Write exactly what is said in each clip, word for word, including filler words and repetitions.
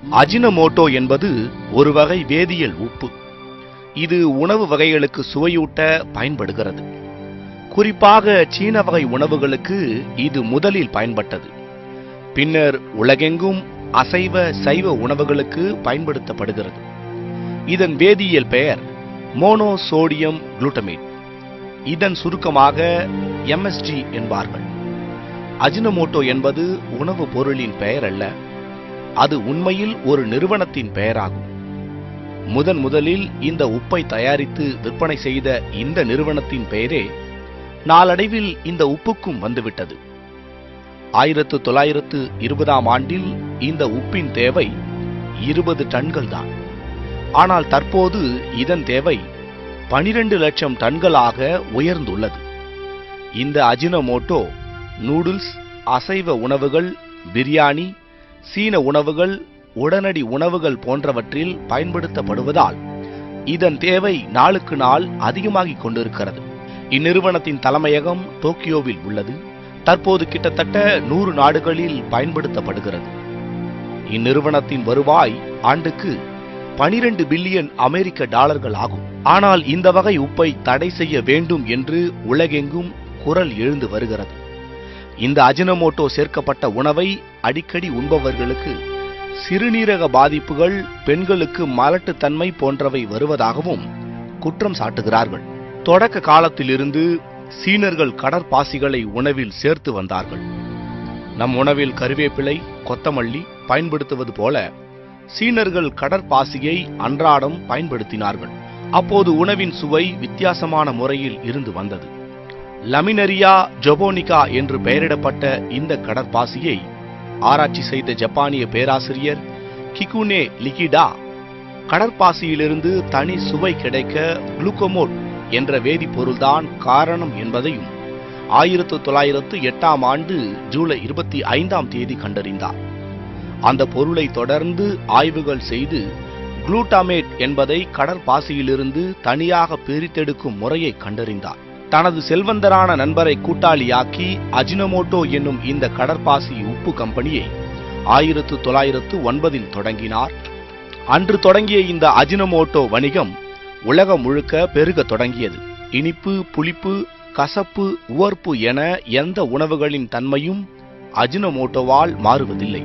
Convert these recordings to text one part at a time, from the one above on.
Ajinomoto என்பது ஒரு வகை வேதியியல் உப்பு. இது உணவு வகைகளுக்கு சுவையூட்ட பயன்படுகிறது. குறிப்பாக சீன வகை உணவுகளுக்கு இது முதலில் பயன்பட்டது. பின்னர் உலகெங்கும் அசைவ சைவ உணவுகளுக்கு பயன்படுத்தப்படுகிறது. இதன் வேதியியல் பெயர் மோனோசோடியம் குளுட்டமேட். இதன் சுருக்கமாக எம் எஸ் ஜி என்பார்கள். அஜினமோட்டோ என்பது உணவு பொருளின் பெயர் அல்ல, அது உண்மையில் ஒரு நிறுவனத்தின் பெயராகும். முதன் முதலில் இந்த உப்பை தயாரித்து விற்பனை செய்த இந்த நிறுவனத்தின் பெயரே நாளடைவில் இந்த உப்புக்கும் வந்துவிட்டது. ஆயிரத்து தொள்ளாயிரத்து இருபதாம் ஆண்டில் இந்த உப்பின் தேவை இருபது டன்கள் தான். ஆனால் தற்போது இதன் தேவை பனிரெண்டு லட்சம் டன்களாக உயர்ந்துள்ளது. இந்த அஜினமோட்டோ நூடுல்ஸ், அசைவ உணவுகள், பிரியாணி, சீன உணவுகள், உடனடி உணவுகள் போன்றவற்றில் பயன்படுத்தப்படுவதால் இதன் தேவை நாளுக்கு நாள் அதிகமாகிக் கொண்டிருக்கிறது. இந்நிறுவனத்தின் தலைமையகம் டோக்கியோவில் உள்ளது. தற்போது கிட்டத்தட்ட நூறு நாடுகளில் பயன்படுத்தப்படுகிறது. இந்நிறுவனத்தின் வருவாய் ஆண்டுக்கு பனிரெண்டு பில்லியன் அமெரிக்க டாலர்கள் ஆகும். ஆனால் இந்த வகை உப்பை தடை செய்ய வேண்டும் என்று உலகெங்கும் குரல் எழுந்து வருகிறது. இந்த அஜினமோட்டோ சேர்க்கப்பட்ட உணவை அடிக்கடி உண்பவர்களுக்கு சிறுநீரக பாதிப்புகள், பெண்களுக்கு மலட்டுத்தன்மை போன்றவை வருவதாகவும் குற்றம் சாட்டுகிறார்கள். தொடக்க காலத்திலிருந்து சீனர்கள் கடற்பாசிகளை உணவில் சேர்த்து வந்தார்கள். நம் உணவில் கருவேப்பிலை, கொத்தமல்லி பயன்படுத்துவது போல சீனர்கள் கடற்பாசியை அன்றாடம் பயன்படுத்தினார்கள். அப்போது உணவின் சுவை வித்தியாசமான முறையில் இருந்து வந்தது. லமினரியா ஜொபோனிகா என்று பெயரிடப்பட்ட இந்த கடற்பாசியை ஆராய்ச்சி செய்த ஜப்பானிய பேராசிரியர் கிகுனே லிகிடா கடற்பாசியிலிருந்து தனி சுவை கிடைக்க குளுக்கோமோட் என்ற வேதிப்பொருள்தான் காரணம் என்பதையும் ஆயிரத்து தொள்ளாயிரத்து எட்டாம் ஆண்டு ஜூலை இருபத்தி ஐந்தாம் தேதி கண்டறிந்தார். அந்த பொருளை தொடர்ந்து ஆய்வுகள் செய்து குளூட்டாமேட் என்பதை கடற்பாசியிலிருந்து தனியாக பிரித்தெடுக்கும் முறையை கண்டறிந்தார். தனது செல்வந்தரான நண்பரை கூட்டாளியாக்கி அஜினமோட்டோ என்னும் இந்த கடற்பாசி உப்பு கம்பெனியை ஆயிரத்து தொள்ளாயிரத்து ஒன்பதில் தொடங்கினார். அன்று தொடங்கிய இந்த அஜினமோட்டோ வணிகம் உலகம் முழுக்க பெருக தொடங்கியது. இனிப்பு, புளிப்பு, கசப்பு, உவர்ப்பு என எந்த உணவுகளின் தன்மையும் அஜினமோட்டோவால் மாறுவதில்லை.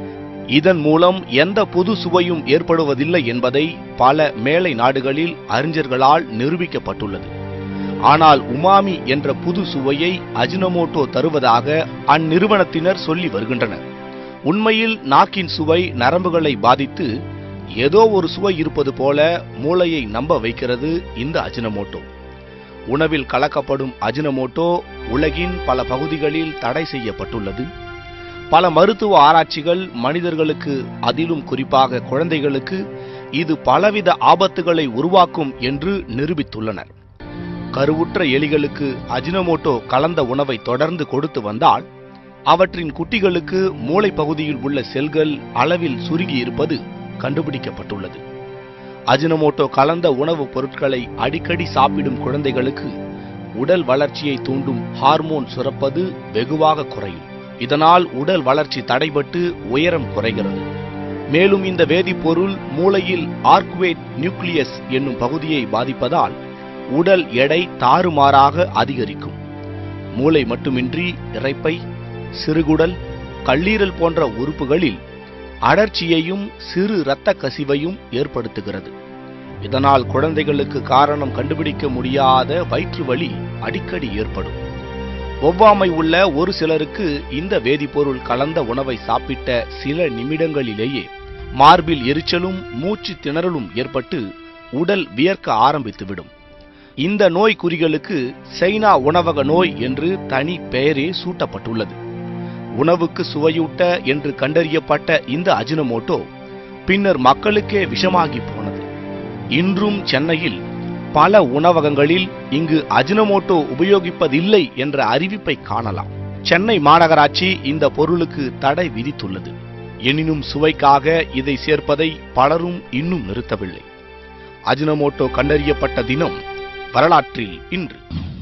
இதன் மூலம் எந்த புது சுவையும் ஏற்படுவதில்லை என்பதை பல மேலை நாடுகளில் அறிஞர்களால் நிரூபிக்கப்பட்டுள்ளது. ஆனால் உமாமி என்ற புது சுவையை அஜினமோட்டோ தருவதாக அந்நிறுவனத்தினர் சொல்லி வருகின்றனர். உண்மையில் நாக்கின் சுவை நரம்புகளை பாதித்து ஏதோ ஒரு சுவை இருப்பது போல மூளையை நம்ப வைக்கிறது இந்த அஜினமோட்டோ. உணவில் கலக்கப்படும் அஜினமோட்டோ உலகின் பல பகுதிகளில் தடை செய்யப்பட்டுள்ளது. பல மருத்துவ ஆராய்ச்சிகள் மனிதர்களுக்கு, அதிலும் குறிப்பாக குழந்தைகளுக்கு இது பலவித ஆபத்துகளை உருவாக்கும் என்று நிரூபித்துள்ளனர். கருவுற்ற எலிகளுக்கு அஜினமோட்டோ கலந்த உணவை தொடர்ந்து கொடுத்து வந்தால் அவற்றின் குட்டிகளுக்கு மூளை பகுதியில் உள்ள செல்கள் அளவில் சுருங்கி இருப்பது கண்டுபிடிக்கப்பட்டுள்ளது. அஜினமோட்டோ கலந்த உணவுப் பொருட்களை அடிக்கடி சாப்பிடும் குழந்தைகளுக்கு உடல் வளர்ச்சியை தூண்டும் ஹார்மோன் சுரப்பது வெகுவாக குறையும். இதனால் உடல் வளர்ச்சி தடைபட்டு உயரம் குறைகிறது. மேலும் இந்த வேதிப்பொருள் மூளையில் ஆர்குவேட் நியூக்ளியஸ் என்னும் பகுதியை பாதிப்பதால் உடல் எடை தாறுமாறாக அதிகரிக்கும். மூளை மட்டுமின்றி இரைப்பை, சிறுகுடல், கல்லீரல் போன்ற உறுப்புகளில் அடர்ச்சியையும் சிறு இரத்த கசிவையும் ஏற்படுத்துகிறது. இதனால் குழந்தைகளுக்கு காரணம் கண்டுபிடிக்க முடியாத வயிற்று வலி அடிக்கடி ஏற்படும். ஒவ்வாமை உள்ள ஒரு சிலருக்கு இந்த வேதிப்பொருள் கலந்த உணவை சாப்பிட்ட சில நிமிடங்களிலேயே மார்பில் எரிச்சலும் மூச்சு திணறலும் ஏற்பட்டு உடல் வியர்க்க ஆரம்பித்துவிடும். இந்த நோய் குறிகளுக்கு சைனா உணவக நோய் என்று தனி பெயரே சூட்டப்பட்டுள்ளது. உணவுக்கு சுவையூட்ட என்று கண்டறியப்பட்ட இந்த அஜினமோட்டோ பின்னர் மக்களுக்கே விஷமாகி போனது. இன்றும் சென்னையில் பல உணவகங்களில் இங்கு அஜினமோட்டோ உபயோகிப்பதில்லை என்ற அறிவிப்பை காணலாம். சென்னை மாநகராட்சி இந்த பொருளுக்கு தடை விதித்துள்ளது. எனினும் சுவைக்காக இதை சேர்ப்பதை பலரும் இன்னும் நிறுத்தவில்லை. அஜினமோட்டோ கண்டறியப்பட்ட தினம் வரலாற்றில் இன்று.